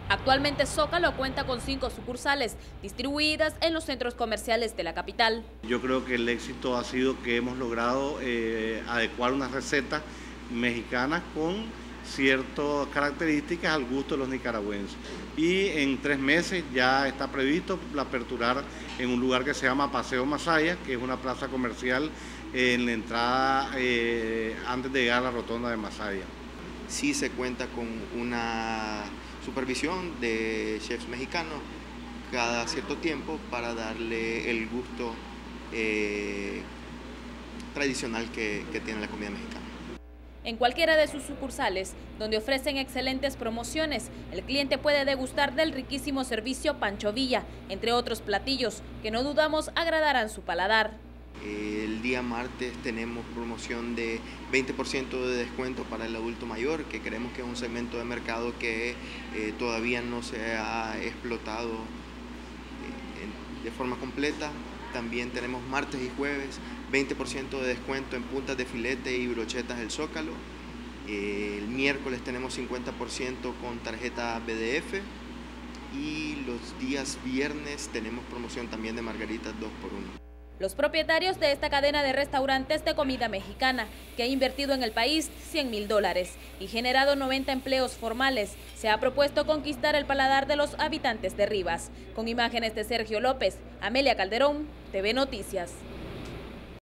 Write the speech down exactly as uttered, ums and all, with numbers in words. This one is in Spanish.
Actualmente Zócalo cuenta con cinco sucursales distribuidas en los centros comerciales de la capital. Yo creo que el éxito ha sido que hemos logrado eh, adecuar una receta mexicana con ciertas características al gusto de los nicaragüenses. Y en tres meses ya está previsto la aperturar en un lugar que se llama Paseo Masaya, que es una plaza comercial en la entrada eh, antes de llegar a la rotonda de Masaya. Sí se cuenta con una supervisión de chefs mexicanos cada cierto tiempo para darle el gusto eh, tradicional que, que tiene la comida mexicana. En cualquiera de sus sucursales, donde ofrecen excelentes promociones, el cliente puede degustar del riquísimo servicio Pancho Villa, entre otros platillos que no dudamos agradarán su paladar. El día martes tenemos promoción de veinte por ciento de descuento para el adulto mayor, que creemos que es un segmento de mercado que eh, todavía no se ha explotado eh, de forma completa. También tenemos martes y jueves veinte por ciento de descuento en puntas de filete y brochetas del Zócalo. Eh, el miércoles tenemos cincuenta por ciento con tarjeta B D F y los días viernes tenemos promoción también de margaritas dos por uno. Los propietarios de esta cadena de restaurantes de comida mexicana, que ha invertido en el país cien mil dólares y generado noventa empleos formales, se ha propuesto conquistar el paladar de los habitantes de Rivas. Con imágenes de Sergio López, Amelia Calderón, T V Noticias.